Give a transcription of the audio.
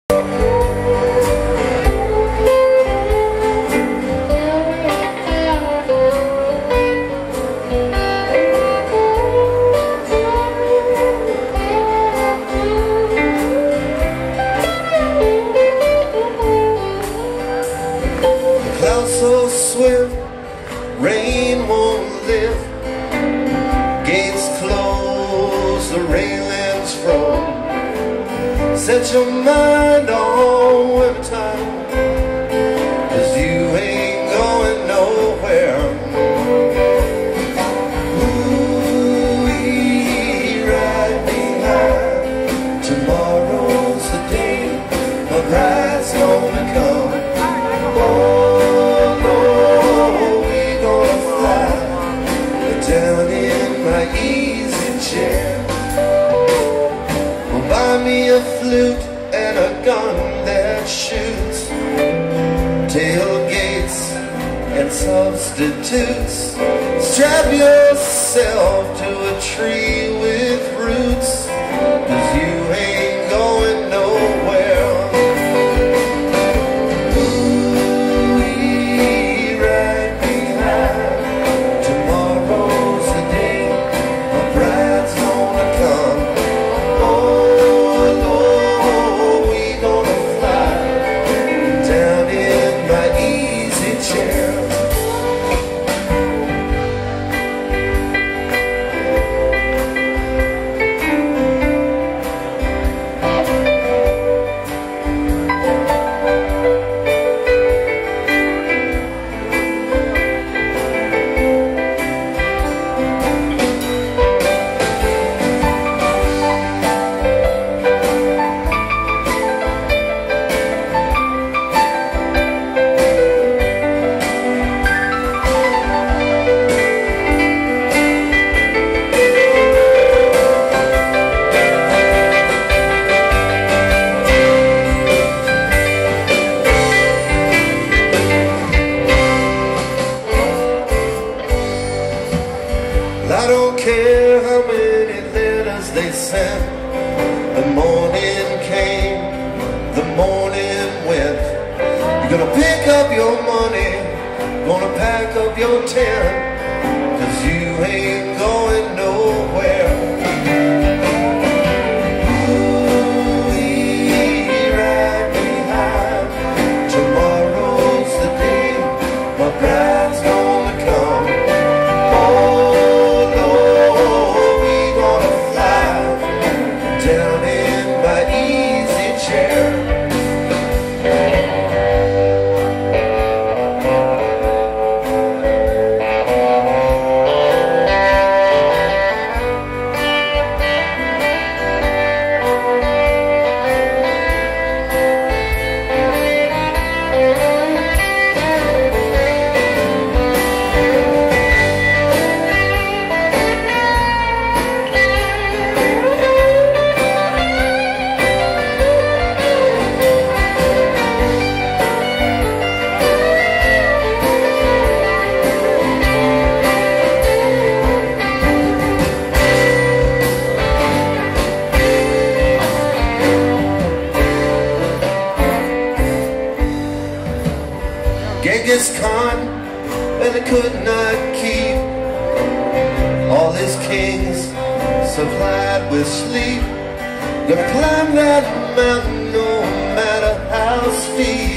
So swift, rain won't lift. Gates closed, the railings froze. Set your mind on winter time, 'cause you ain't going nowhere. Ooh-wee, right behind. Tomorrow's the day my bride's gonna come. Down in my easy chair, well, buy me a flute and a gun that shoots, tailgates and substitutes. Strap yourself to a tree with roots, 'cause you ain't going nowhere. I don't care how many letters they sent. The morning came, the morning went. You're gonna pick up your money, gonna pack up your tent, 'cause you ain't going nowhere. Ooh-wee, right behind. Tomorrow's the day my bride's gonna come. Down in my easy chair. Genghis Khan, and they could not keep all his kings supplied with sleep. Gonna climb that mountain no matter how steep.